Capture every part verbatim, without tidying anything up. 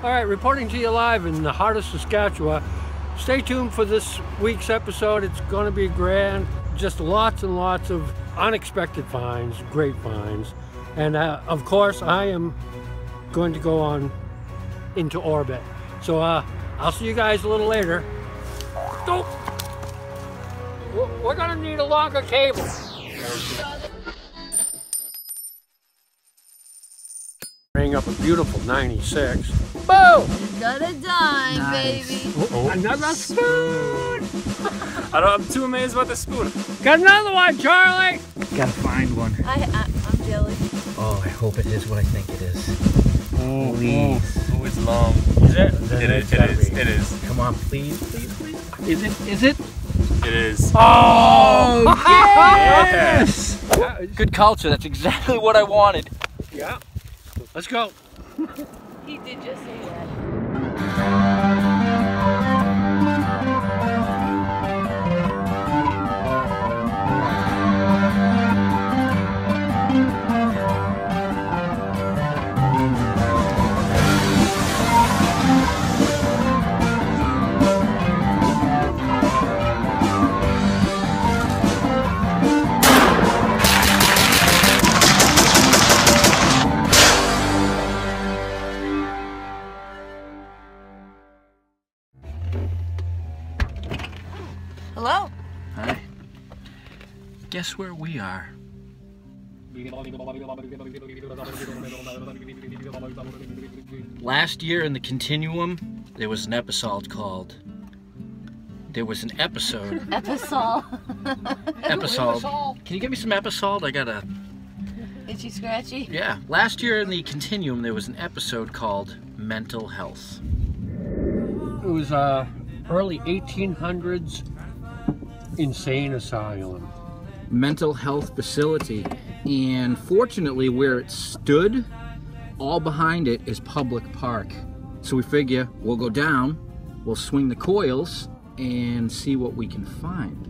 All right, reporting to you live in the heart of Saskatchewan. Stay tuned for this week's episode. It's going to be grand. Just lots and lots of unexpected finds, great finds. And uh, of course, I am going to go on into orbit. So uh, I'll see you guys a little later. Oh, we're going to need a longer cable. Bring up a beautiful ninety-six. Boom! You got a dime, nice. Baby. Uh-oh. Another spoon! I don't, I'm too amazed about the spoon. Got another one, Charlie! Gotta find one. I, I, I'm jelly. Oh, I hope it is what I think it is. Oh, please. Oh, it's long. Is it? It is, it is, it is. Come on, please, please, please. Is it? Is it? It is. Oh! Yes! Yeah. Good culture, that's exactly what I wanted. Yeah. Let's go. He did just say that. Hello. Hi. Guess where we are? Last year in the Continuum, there was an episode called... There was an episode. Episode. Episode. Can you get me some episode? I gotta... Itchy scratchy? Yeah. Last year in the Continuum, there was an episode called Mental Health. It was uh, early eighteen hundreds insane asylum. Mental health facility. And fortunately, where it stood, all behind it is public park. So we figure we'll go down, we'll swing the coils, and see what we can find.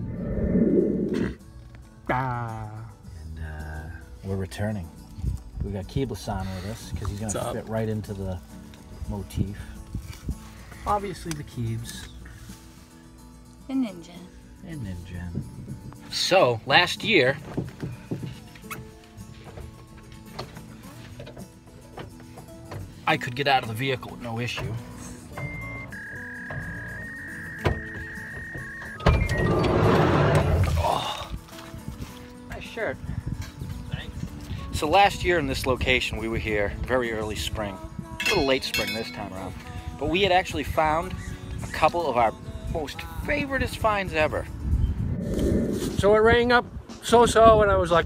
Ah. And uh, we're returning. We got Keebler-san with us because he's going to fit right into the motif. Obviously the Keebs. And Ninja. And Ninja. So, last year, I could get out of the vehicle with no issue. Oh, nice shirt. Thanks. So last year in this location, we were here very early spring. A little late spring this time around. But we had actually found a couple of our most favoriteest finds ever. So it rang up so-so, and I was like,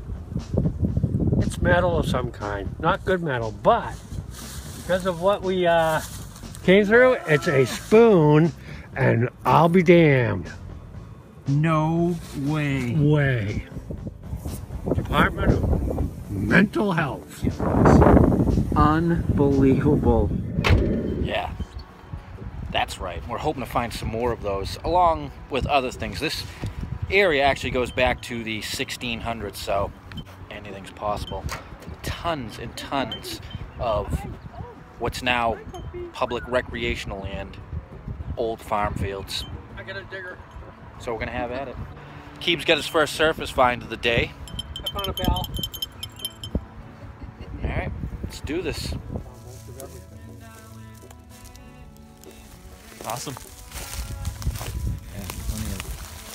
it's metal of some kind. Not good metal, but because of what we uh, came through, it's a spoon, and I'll be damned. No way. Way. Department of Mental Health. Unbelievable. Yeah, that's right. We're hoping to find some more of those, along with other things. This area actually goes back to the sixteen hundreds, so anything's possible. Tons and tons of what's now public recreational land, old farm fields. I got a digger. So we're gonna have at it. Keeb's got his first surface find of the day. I found a bell. All right, let's do this. Awesome. Yeah, plenty of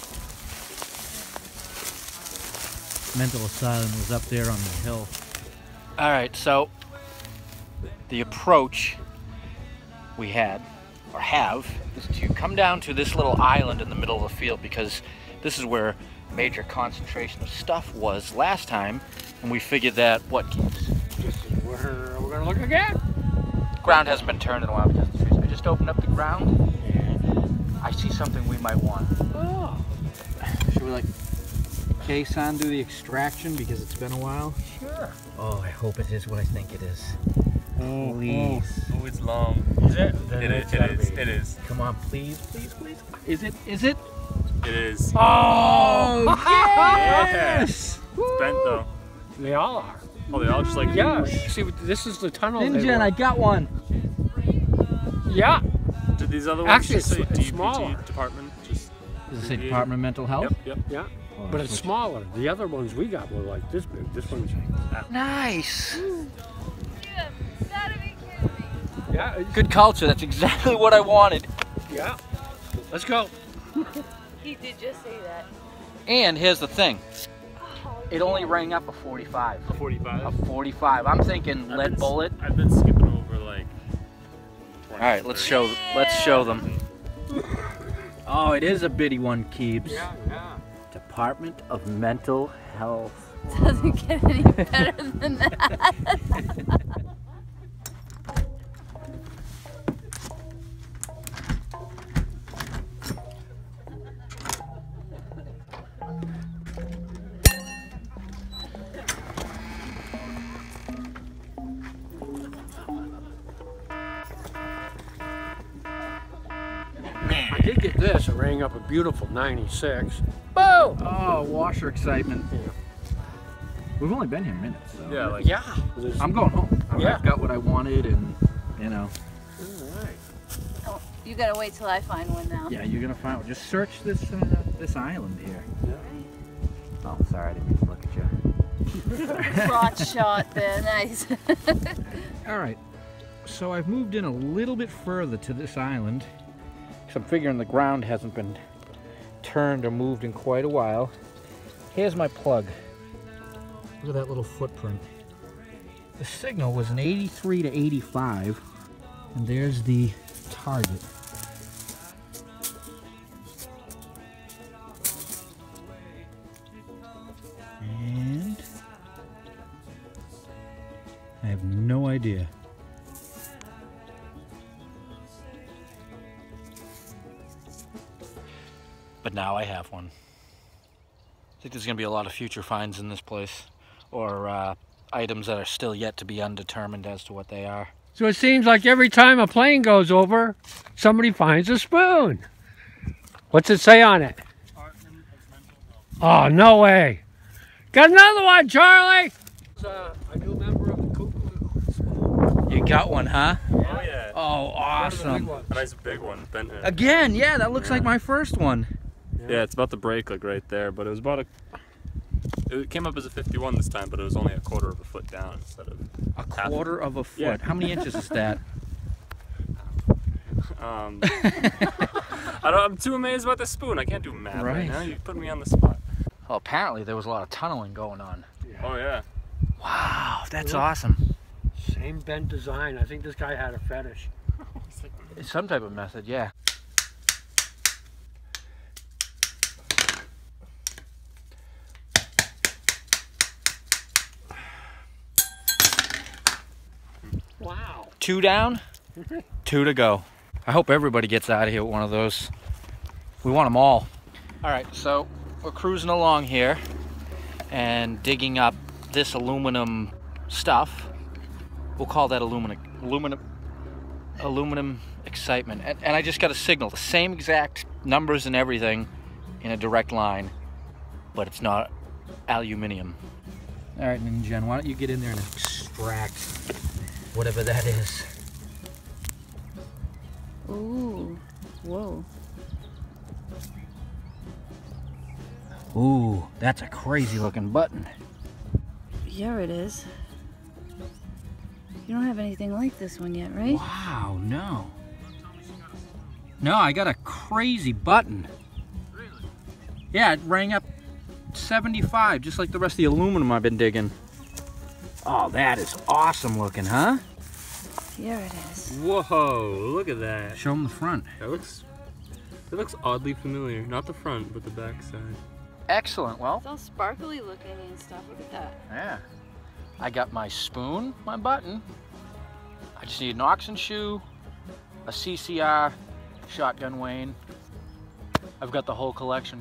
mental asylum was up there on the hill. All right, so the approach we had, or have, is to come down to this little island in the middle of the field because this is where a major concentration of stuff was last time, and we figured that, what, Keebs? This is where we're gonna look again. Ground hasn't been turned in a while because of the trees. I just opened up the ground, and I see something we might want. Oh. Should we like K-san do the extraction because it's been a while? Sure. Oh, I hope it is what I think it is. Oh, Please. Oh, oh, it's long. Is it? Then It it's is, it gotta is, be. it is. Come on, please, please, please. Is it? Is it? It is. Oh, Yes! It's bent though. They all are. Oh, they all just like... Yeah. See, this is the tunnel. they Ninja, were- I got one. Yeah. Did these other ones Actually, just say it's- it's D P T smaller. department? Just Does it say Department of Mental Health? Yep, yep. Yeah. Oh, But it's switch- smaller. The other ones we got were like this big. This one's. Nice. Yeah. It's, Good culture. That's exactly what I wanted. yeah. Let's go. He did just say that. And here's the thing. It only rang up a forty-five. A forty-five. A forty-five. I'm thinking I've lead been- bullet. I've been skipping over like. All right, let's show. Let's show them. Oh, it is a bitty one, Keebs. Yeah. Yeah. Department of Mental Health. Doesn't get any better than that. I did get this. It rang up a beautiful ninety-six. Boom! Oh, washer excitement. We've only been here minutes. So. Yeah, like Yeah. I'm going home. I mean, Yeah. I've got what I wanted, and you know. Oh, you gotta wait till I find one now. Yeah, you're gonna find. Just search this uh, this island here. Oh, sorry, I didn't mean to look at you. Broad shot there, nice. All right, so I've moved in a little bit further to this island. So I'm figuring the ground hasn't been turned or moved in quite a while. Here's my plug. Look at that little footprint. The signal was an eighty-three to eighty-five, and there's the target. And I have no idea. But now I have one. I think there's going to be a lot of future finds in this place, or uh, items that are still yet to be undetermined as to what they are. So it seems like every time a plane goes over, somebody finds a spoon. What's it say on it? Oh, no way. Got another one, Charlie! Uh, a new member of the Cuckoo. You got one, huh? Oh yeah. Oh, awesome. A nice big one, bent in. Again, yeah, that looks like my first one. Yeah, it's about to break like right there, but it was about a. It came up as a fifty-one this time, but it was only a quarter of a foot down instead of. A quarter of a foot. Yeah. How many inches is that? Um, I don't, I'm too amazed about the spoon. I can't do math right, Right. now. You put me on the spot. Well, apparently there was a lot of tunneling going on. Oh yeah. Wow, that's Look. awesome. Same bent design. I think this guy had a fetish. It's some type of method, yeah. Wow. Two down, two to go. I hope everybody gets out of here with one of those. We want them all. All right, so we're cruising along here and digging up this aluminum stuff. We'll call that aluminum, aluminum, aluminum excitement. And, and I just got a signal, the same exact numbers and everything in a direct line, but it's not aluminium. All right, and Jen, why don't you get in there and extract whatever that is? Ooh, whoa. Ooh, that's a crazy looking button. Yeah, it is. You don't have anything like this one yet, right? Wow, no. No, I got a crazy button. Really? Yeah, it rang up seventy-five, just like the rest of the aluminum I've been digging. Oh, that is awesome looking, huh? Yeah, it is. Whoa! Look at that. Show them the front. That looks. That looks oddly familiar. Not the front, but the back side. Excellent, well, It's all sparkly looking and stuff. Look at that. yeah. I got my spoon, my button. I just need an oxen shoe, a C C R, shotgun Wayne. I've got the whole collection.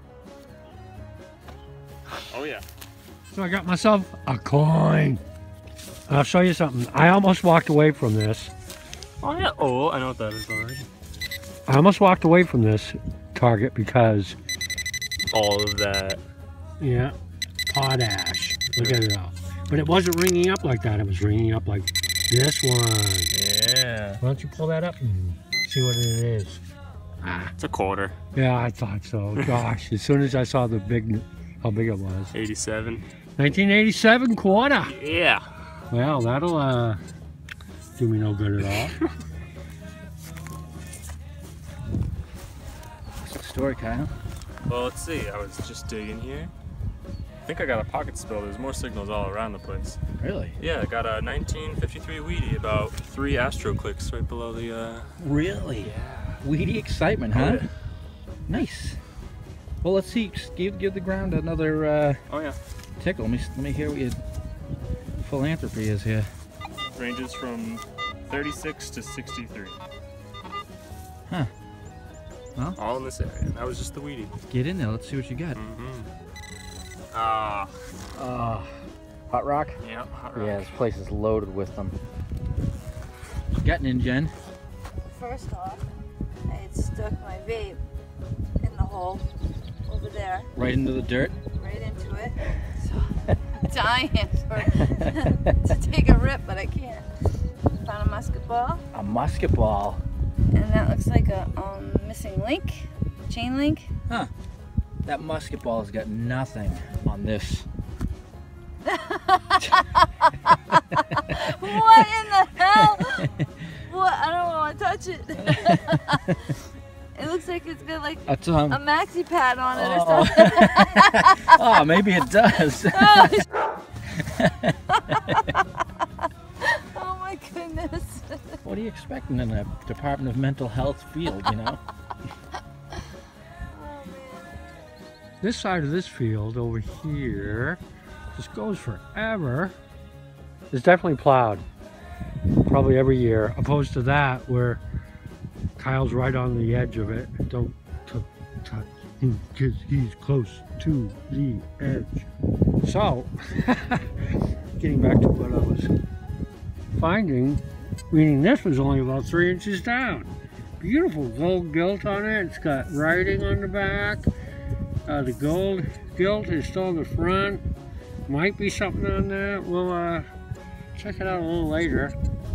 Oh yeah. So I got myself a coin. I'll show you something. I almost walked away from this. Oh yeah. Oh, I know what that is already. I almost walked away from this target because, All of that. yeah, potash. Look at it all. But it wasn't ringing up like that. It was ringing up like this one. Yeah. Why don't you pull that up and see what it is? It's a quarter. Yeah, I thought so. Gosh, as soon as I saw the big, how big it was. eighty-seven. nineteen eighty-seven quarter. Yeah. Well, that'll uh, do me no good at all. What's the story, Kyle? Well, let's see. I was just digging here. I think I got a pocket spill. There's more signals all around the place. Really? Yeah, I got a nineteen fifty-three Wheatie, about three astro clicks right below the. Uh... Really? Yeah. Weedy excitement, huh? Oh, yeah. Nice. Well, let's see. Give give the ground another uh, Oh yeah. tickle. Let me let me hear what your philanthropy is here. Ranges from thirty-six to sixty-three. Huh. Well, all in this area. And that was just the Wheatie. Get in there. Let's see what you got. Mm-hmm. Ah. Uh, hot rock? Yeah, hot rock. Yeah, this place is loaded with them. Getting in, Jen. First off, I had stuck my vape in the hole over there, Right into the dirt. right into it. So I'm dying for, to take a rip, but I can't. Found a musket ball, A musket ball. and that looks like a um, missing link, chain link. Huh. That musket ball has got nothing on this. What in the hell? What? I don't want to touch it. It looks like it's got like That's, um, a maxi pad on it oh. or something. Oh, maybe it does. Oh my goodness. What are you expecting in a Department of Mental Health field, you know? This side of this field over here just goes forever. It's definitely plowed, probably every year, opposed to that where Kyle's right on the edge of it. Don't touch him because he's close to the edge. So, getting back to what I was finding, meaning this was only about three inches down. Beautiful gold gilt on it. It's got writing on the back. Uh, the gold gilt is still in the front. Might be something on that. We'll uh, check it out a little later.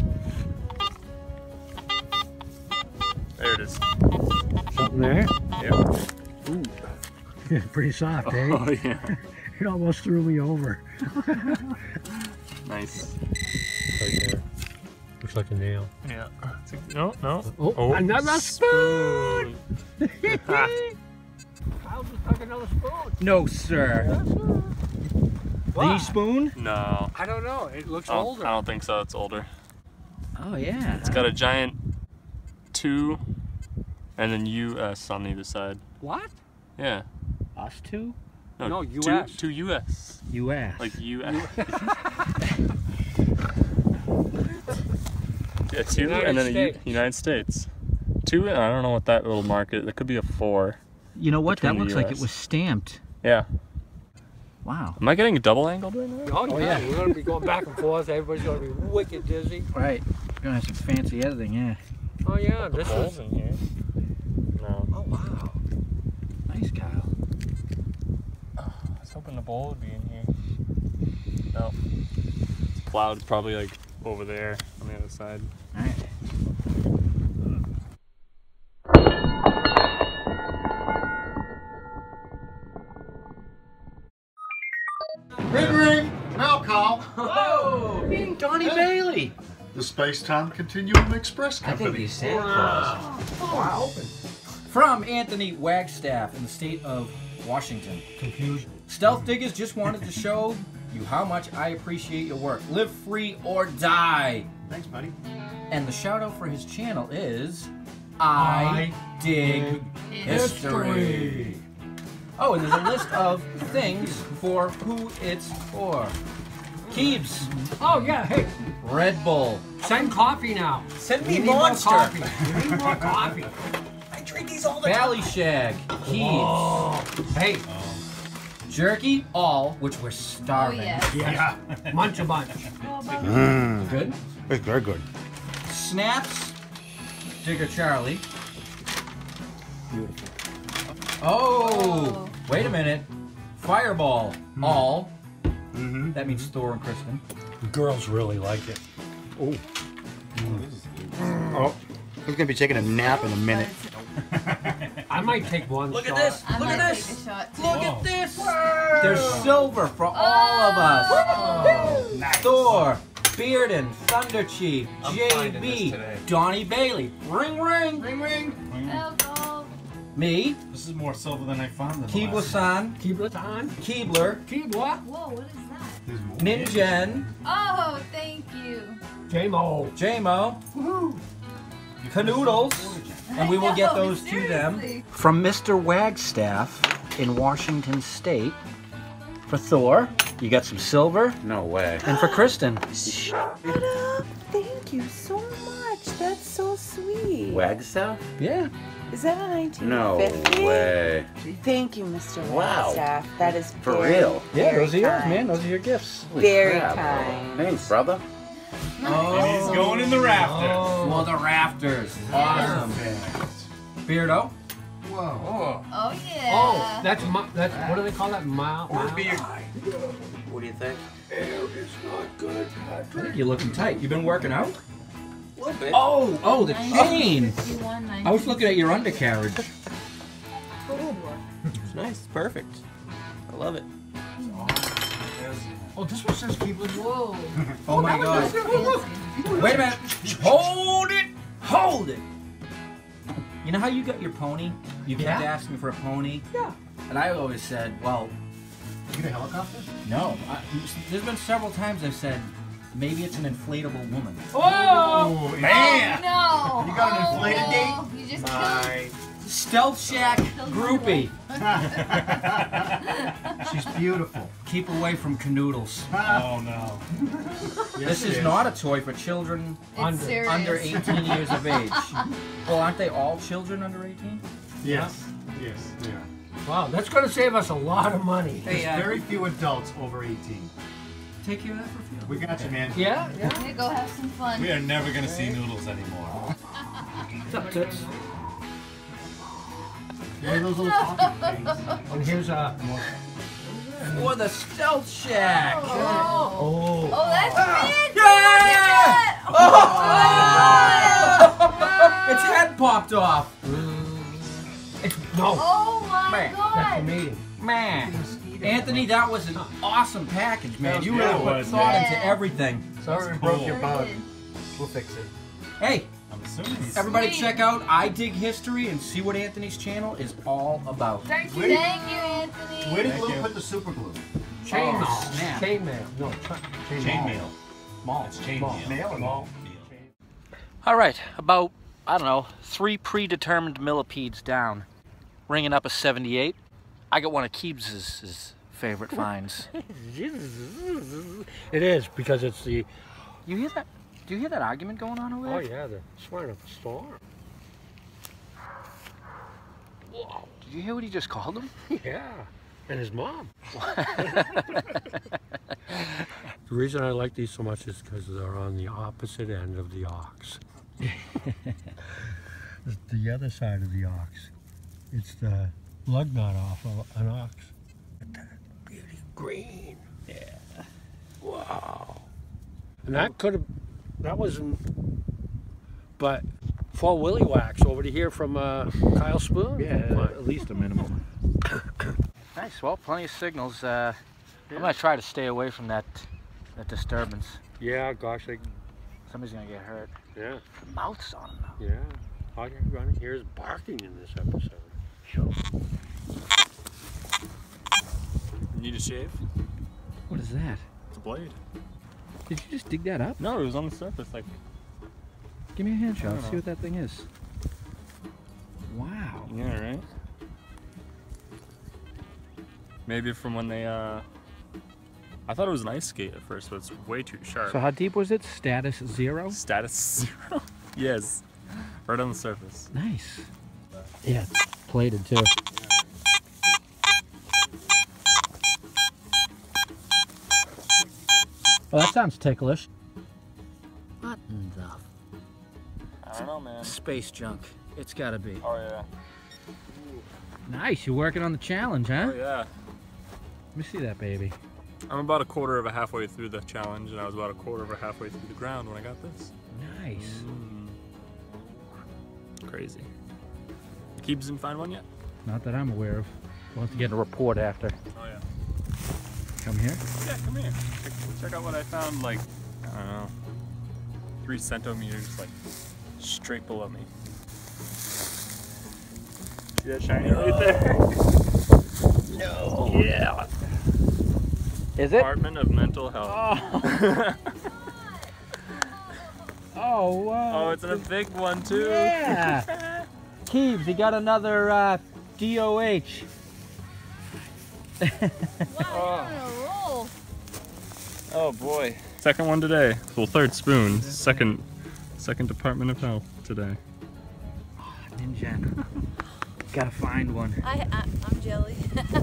There it is. Something there? Yeah. Ooh. Yeah, pretty soft, eh? Oh yeah. It almost threw me over. Nice. Right there. Looks like a nail. Yeah. No, no. Oh, another spoon! spoon. Kyle just took another spoon. No, sir. Yes, sir. The Wow. spoon? No. I don't know. It looks I don't, older. I don't think so. It's older. Oh, yeah. It's got a giant two and then U S on either side. What? Yeah. Us two? No, two, U S. Two U S. U S. Like U S. Yeah, two United and then a U States. United States. Two, I don't know what that little mark is. That could be a four. You know what? That Between the looks like U S. it was stamped. Yeah. Wow. Am I getting a double angled right now? Oh, Oh, yeah. yeah. We're going to be going back and forth. Everybody's going to be wicked dizzy. Right. We're gonna have some fancy editing, yeah. Oh, yeah. The This bowl's is. in here. No. Oh, wow. Nice, Kyle. I was hoping the bowl would be in here. No. It's plowed probably like over there on the other side. All right. Ring ring! Now, Carl. Whoa! Donnie Bailey! The Space-Time Continuum Express I think Company. he's Santa Claus. Wow. From Anthony Wagstaff in the state of Washington. Confusion. Stealth Diggers just wanted to show you how much I appreciate your work. Live free or die. Thanks, buddy. And the shout out for his channel is I, Dig History. Oh, and there's a list of things for who it's for. Keebs, Oh, yeah. Hey, Red Bull, send coffee now. Send We me need more Monster. coffee. We need more coffee. I drink these all the Valley Shag, Keebs, Hey, Jerky, all, which we're Oh starving. yes. yeah. Munch a bunch. Good. It's very good. Snaps, Digger Charlie. Beautiful. Oh, wait a minute. Fireball, all. Mm-hmm. That means Thor and Kristen. Girls really like it. Oh. Oh, he's gonna be taking a nap in a minute. I might take one Look shot. at this! I Look might at take this! a shot too. Look at this! There's silver for all of us. Oh, nice. Thor, Bearden, Thunder Chief, I'm J finding B, this today. Donnie Bailey, ring ring, Ring ring. Alcohol. me, This is more silver than I found in the Keebler last San, Keebler-tan. Keebler, Keebler. Whoa, what is that? There's more. Ninjen, Oh, thank you. J-Mo. J-Mo, Canoodles, and we will get No, those to them. seriously. From Mister Wagstaff in Washington State. For Thor, you got some silver. No way. And for Kristen, Shut up! Thank you so much. That's so sweet. Wagstaff? yeah. Is that a nineteen No fifty? way. Thank you, Mister Wow. Wagstaff. That is For very, real? Yeah, very those are yours, kind. man. Those are your gifts. Very Crap. kind. Thanks, brother. Oh, He's going in the rafters. for the rafters. Awesome. Beardo. Whoa. Oh. Oh, yeah. Oh, that's, mi- that's, what do they call that? Mile? Or mile? beer. What do you think? You're looking tight. You been working out? A little bit. Oh, oh, the chain. fifty-one, I was looking at your undercarriage. It's nice. Perfect. I love it. Oh, this one says Keebler. Whoa. Oh my God. Fancy. Wait a minute. Hold it. Hold it. You know how you got your pony? You kept Yeah. asking for a pony? Yeah. And I always said, well, You get a helicopter? no. I, there's been several times I've said, maybe it's an inflatable woman. Oh! Oh, man. Oh, no. You got an Oh, inflated no. date? You just My. Stealth Shack groupie. She's beautiful. Keep away from canoodles. Oh no. This is not a toy for children It's Under- serious. under eighteen years of age. Well, aren't they all children under eighteen? Yes. Yes, they are. Wow, that's going to save us a lot of money. Hey, There's uh, very few adults over eighteen. take care of that for a few. We got you, man. Yeah, yeah. I'm gonna go have some fun. We are never gonna see noodles anymore. What's up, tits? One of those little talking things. And here's uh, more. For the Stealth Shack. Oh, Oh. oh, that's fancy. Yeah! Look at that. Its head popped off. It's, no, Oh my Man, that's the God. meeting. Man, Anthony, that was an awesome package, man. You Yeah, really it put was, thought man. into everything. Sorry we cool. broke your Sure bug. did. We'll fix it. Hey, I'm assuming he's. everybody Sweet. check out I Dig History and see what Anthony's channel is all about. Thank you, Where did- thank you, Anthony. Where did Thank Lou you. put the super glue? Chainmail. Oh, snap. Chainmail. No, cha- chainmail. Chainmail. Mall. It's chainmail. Mall. Mail and all. All right, about, I don't know, three predetermined millipedes down, ringing up a seventy-eight. I got one of Keebs' favorite finds. It is because it's the. You hear that? Do you hear that argument going on over there? Oh yeah, the swine of the storm. Did you hear what he just called him? Yeah, and his mom. The reason I like these so much is because they're on the opposite end of the ox. It's the other side of the ox. It's the lug nut off of an ox. Look at that beauty green. Yeah. Wow. And that could have, that wasn't, but for Willy Wax over to hear from uh, Kyle Spoon. At least a minimum. Nice, well, plenty of signals. Uh, I'm gonna try to stay away from that, that disturbance. Yeah, gosh, like, Somebody's gonna get hurt. yeah, The mouth's on him now. yeah. All you're gonna hear is barking in this episode. You need a shave? What is that? It's a blade. Did you just dig that up? No, it was on the surface. Like, Give me a hand shot. I don't See know. what that thing is. Wow. yeah, right. Maybe from when they. uh... I thought it was an ice skate at first, but it's way too sharp. So how deep was it? Status zero? Status zero. Yes, right on the surface. Nice. Yeah, plated too. Well, that sounds ticklish. What in the I don't know, man. space junk? It's gotta be. Oh yeah. Nice, you're working on the challenge, huh? Oh yeah. Let me see that baby. I'm about a quarter of a halfway through the challenge, and I was about a quarter of a halfway through the ground when I got this. Nice. Mm. Crazy. Keebs didn't find one yet? Not that I'm aware of. We'll have to get a report after. Oh yeah. Come here. Yeah, come here. Check, check out what I found, like, I don't know, three centimeters, like, straight below me. See that shiny right there? No. Yeah. Is it? Department of Mental Health. Oh. Oh, wow. Oh, it's in a big one, too. Yeah. Keebs, he got another uh, D O H. Wow, you're on a roll. Oh boy. Second one today. Well, third spoon. Second, second Department of Health today. Oh, Ninja. Gotta find one. I, I I'm jelly.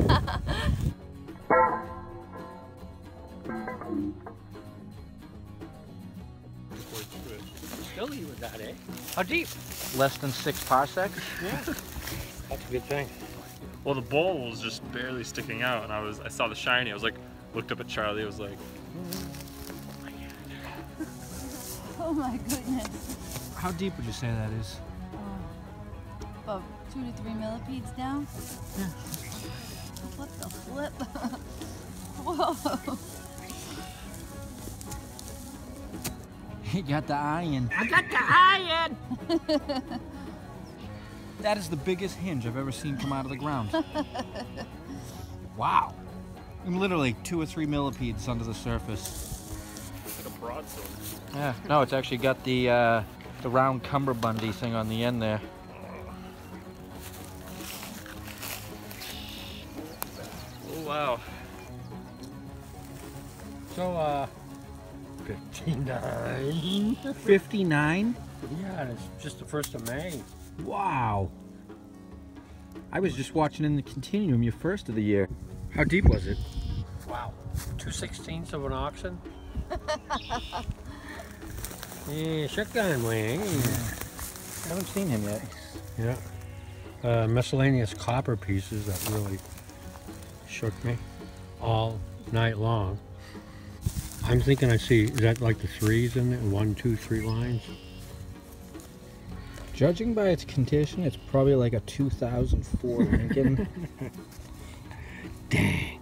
Silly with that, eh? How deep? Less than six parsecs? Yeah. That's a good thing. Well, the bowl was just barely sticking out, and I was I saw the shiny. I was like, looked up at Charlie. I was like, Oh my goodness. How deep would you say that is? Uh, about two to three millipedes down. Yeah. What the flip? Whoa. He got the iron. I got the iron! That is the biggest hinge I've ever seen come out of the ground. Wow. I'm literally two or three millipedes under the surface. like a broadsword. Yeah, no, it's actually got the uh, the round cummerbundy thing on the end there. Oh wow. So, uh, fifty-nine. fifty-nine? Yeah, and it's just the first of May. Wow. I was just watching in the Continuum, your first of the year. How deep was it? Wow. Two sixteenths of an oxen? Yeah, shotgun wing. I haven't seen him yet. Yeah. Uh, miscellaneous copper pieces that really shook me all night long. I'm thinking I see, is that like the threes in it? One, two, three lines? Judging by its condition, it's probably like a two thousand four Lincoln. Dang.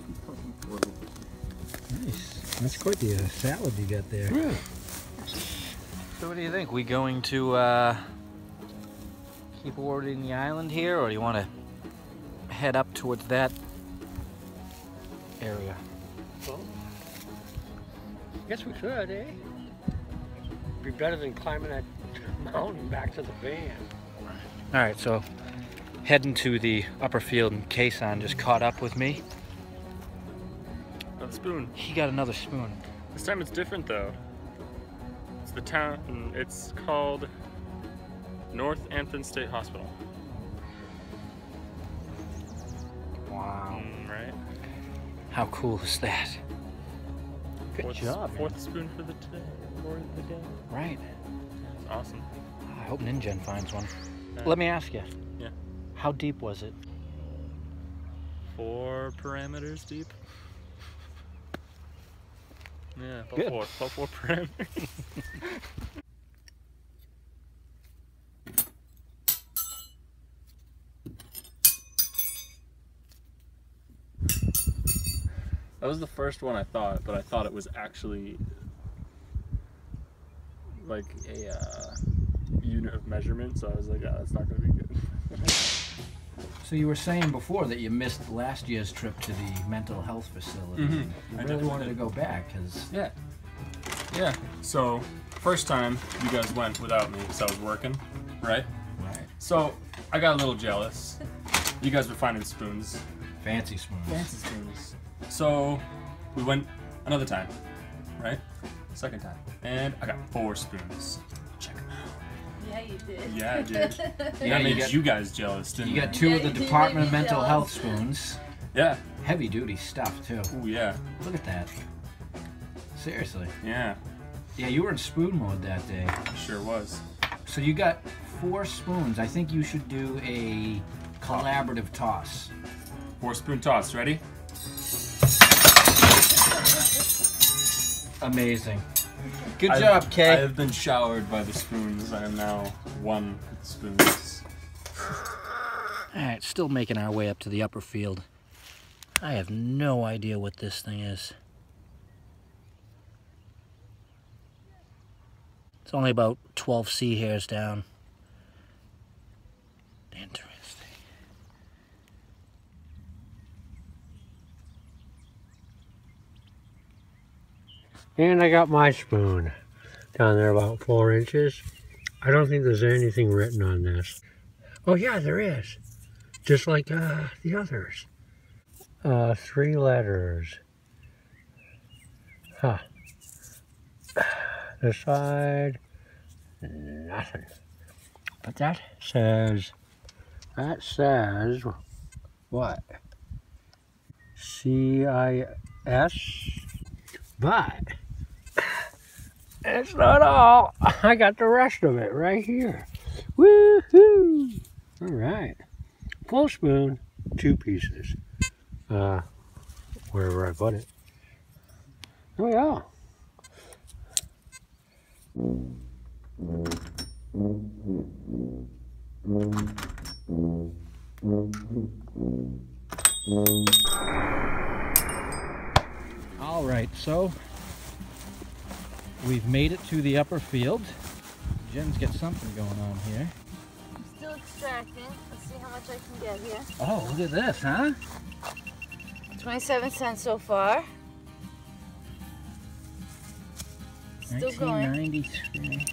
Nice. That's quite the uh, salad you got there. Yeah. So what do you think? We going to uh, keep orbiting the island here, or do you want to head up towards that area? Well, I guess we could, eh? Be better than climbing that mountain back to the van. All right, so heading to the upper field, and Kason just caught up with me. Another spoon. He got another spoon. This time it's different though. It's the town. It's called North Anthem State Hospital. Wow. Mm, right. How cool is that? Good Fourth, job, man. Fourth spoon for the day. For the day. Right. It's awesome. I hope Ninja finds one. Uh, Let me ask you. Yeah. How deep was it? Four parameters deep. Yeah, about Good. four. About four parameters. That was the first one I thought, but I thought it was actually like a uh, unit of measurement, so I was like, oh, that's not going to be good. So you were saying before that you missed last year's trip to the mental health facility. Mhm. You I really definitely wanted to did. go back because Yeah. Yeah. So, first time you guys went without me because I was working, right? right, So, I got a little jealous. You guys were finding spoons. fancy spoons. Fancy spoons. So, we went another time, right? Second time. And I got four spoons. Check them out. Yeah, you did. Yeah, I did. Yeah, I you made got- you guys jealous, didn't You I? got two Yeah, of the you did Department make of me Mental jealous. Health spoons. Yeah. Heavy duty stuff too. Ooh, yeah. Look at that. Seriously. Yeah. Yeah, you were in spoon mode that day. Sure was. So you got four spoons. I think you should do a collaborative toss. Four spoon toss. Ready? Amazing. Good I've- job, I Kay. have been showered by the spoons. I am now one with the spoons. Alright, still making our way up to the upper field. I have no idea what this thing is. It's only about twelve sea hairs down. Interesting. And I got my spoon down there about four inches. I don't think there's anything written on this. Oh yeah, there is. Just like uh, the others. Uh, three letters. Huh. This side, nothing. But that says, that says, what? C I S? But, it's not all. I got the rest of it right here. Woohoo! All right. Full spoon, two pieces. Uh, wherever I put it. There we go. All right, so we've made it to the upper field. Jen's got something going on here. I'm still extracting. Let's see how much I can get here. Oh, look at this, huh? twenty-seven cents so far. Still going. nineteen ninety-three.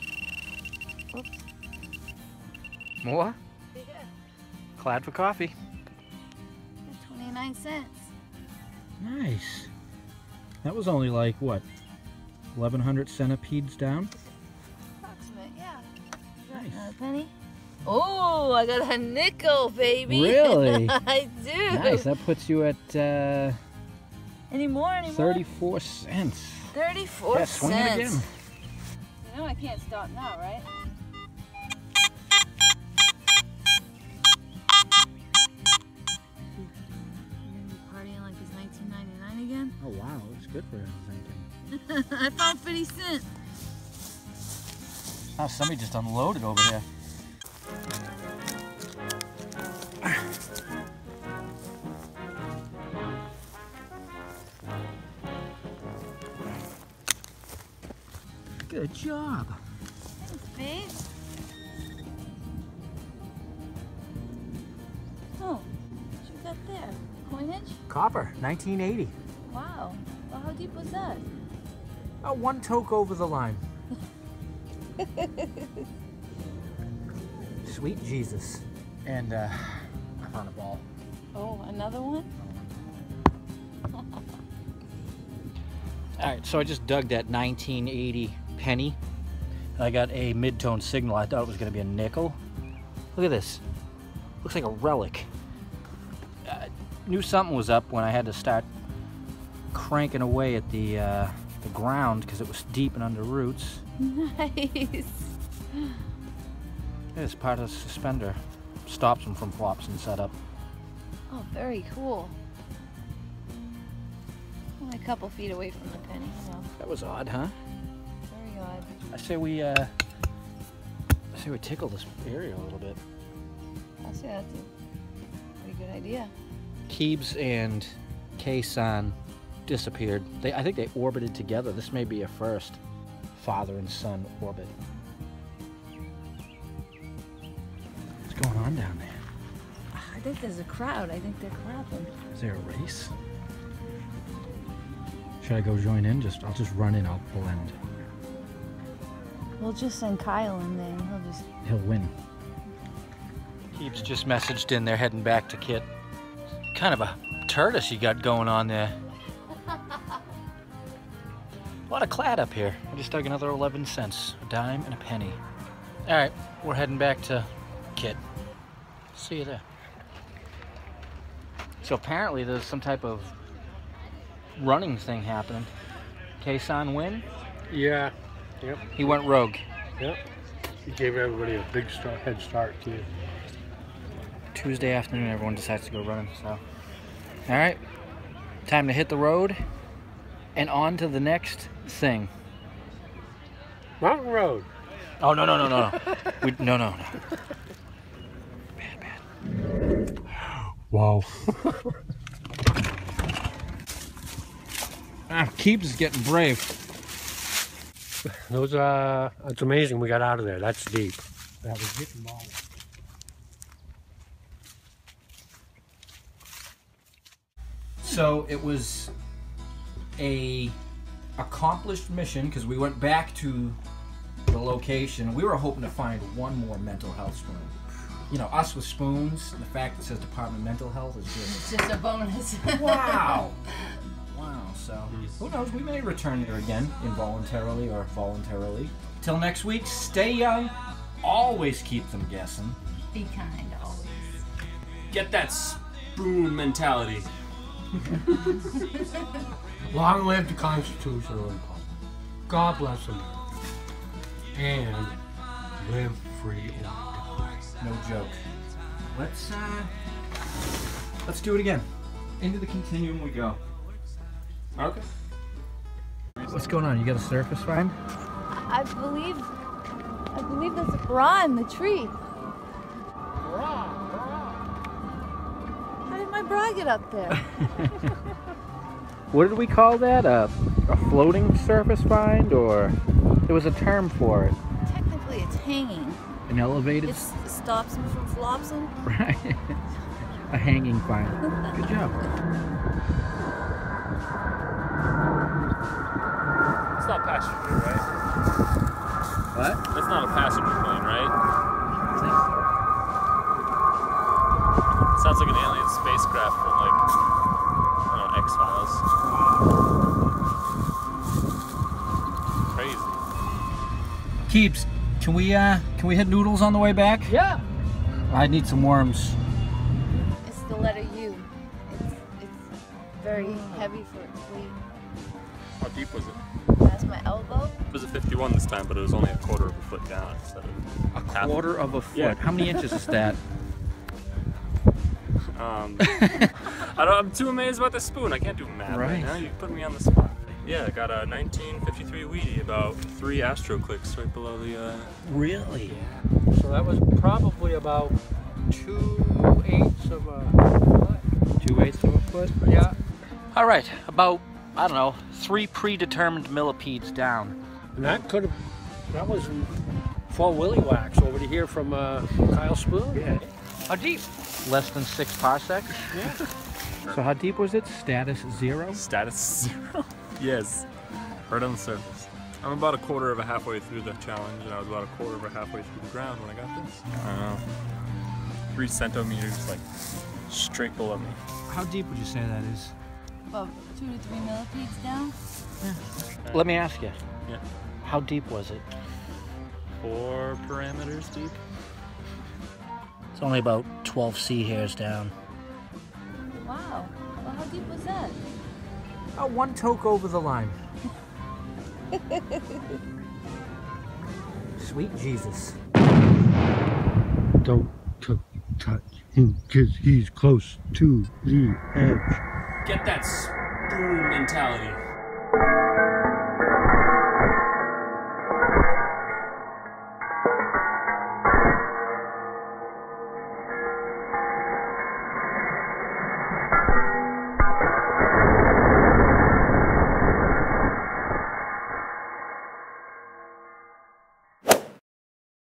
More? Yeah. Clad for coffee. twenty-nine cents. Nice. That was only like, what, eleven hundred centipedes down? Approximate, yeah. Nice. Another penny. Oh, I got a nickel, baby. Really? I do. Nice, that puts you at uh, Any more? Any more? thirty-four cents. thirty-four Yeah, swing it cents. again. You know I can't stop now, right? Partying like it's nineteen ninety-nine again? Oh wow, it's good for thinking. I found fifty cents. Oh, somebody just unloaded over here. Good job. Thanks, babe. Oh, what you got there? Coinage? Copper, nineteen eighty. Wow. Well, how deep was that? Oh, one toke over the line. Sweet Jesus. And uh, I found a ball. Oh, another one? All right, so I just dug that nineteen eighty penny. And I got a mid-tone signal. I thought it was gonna be a nickel. Look at this. Looks like a relic. I knew something was up when I had to start cranking away at the, uh, the ground because it was deep and under roots. Nice. It's part of the suspender. Stops them from flops and setup. Oh, very cool. Only a couple feet away from the penny, so That was odd, huh? very odd. I say we, uh, I say we tickle this area a little bit. I'll say that's a pretty good idea. Keebs and Kay-san disappeared. They, I think they orbited together. This may be a first father and son orbit. What's going on down there? I think there's a crowd. I think they're clapping. Is there a race? Should I go join in? Just I'll just run in. I'll blend. We'll just send Kyle in there and he'll just... He'll win. Keebs just messaged in. They're heading back to Kit. Kind of a tortoise you got going on there. A lot of clad up here. I just dug another eleven cents, a dime and a penny. All right, we're heading back to Kit. See you there. So apparently there's some type of running thing happening. Kay-san win? Yeah. Yep. He went rogue. Yep. He gave everybody a big start, head start too. Tuesday afternoon, everyone decides to go running. So, all right, time to hit the road and on to the next thing. Mountain Road. Oh, no, no, no, no, no. we, no, no, no. Bad, bad. Wow. Ah, Keeps is getting brave. Those, uh, it's amazing we got out of there. That's deep. That was getting long. So it was a accomplished mission because we went back to the location. We were hoping to find one more mental health spoon. You know, us with spoons, and the fact that it says Department of Mental Health is just... It's just a bonus. Wow! Wow, so who knows, we may return there again, involuntarily or voluntarily. Till next week, stay young, always keep them guessing. Be kind always. Get that spoon mentality. Long live the Constitutional Republic. God bless them. And live free or die. No joke. Let's, uh, let's do it again. Into the continuum we go. Okay. What's going on? You got a surface find? I believe, I believe there's a bra in the tree. How did my bra get up there? What did we call that? A, a floating surface find, or there was a term for it? Technically, it's hanging. An elevated? It's, it stops him from flopsing. Right. A hanging find. Good job. It's not passenger, right? What? That's not a passenger plane, right? I think so. It sounds like an alien spacecraft from like, I don't know, X-Files. Crazy. Keeps, can we uh can we hit noodles on the way back? Yeah. I need some worms. It's the letter U. It's, it's very heavy for its weight. How deep was it? That's my elbow. It was a fifty-one this time, but it was only a quarter of a foot down instead of A half. quarter of a foot. Yeah. How many inches is that? Um, I don't, I'm too amazed about the spoon. I can't do math right, Right. now. You put me on the spot. Yeah, I got a nineteen fifty-three Wheatie, about three astro clicks right below the. Uh... Really? So that was probably about two eighths of a foot. Two eighths of a foot? Yeah. All right, about, I don't know, three predetermined millipedes down. And that could have, that was full willy wax over to here from uh, Kyle Spoon. Yeah. How deep? Less than six parsecs. Yeah. So how deep was it? Status zero? Status zero? Yes. Right on the surface. I'm about a quarter of a halfway through the challenge, and I was about a quarter of a halfway through the ground when I got this. I don't know. Three centimeters, like, straight below me. How deep would you say that is? About two to three millipedes down. Let me ask you, Yeah. how deep was it? Four parameters deep. It's only about twelve sea hairs down. Wow. Well, how deep was that? Uh, one toke over the line. Sweet Jesus. Don't t- touch him because he's close to the edge. Get that spoon mentality.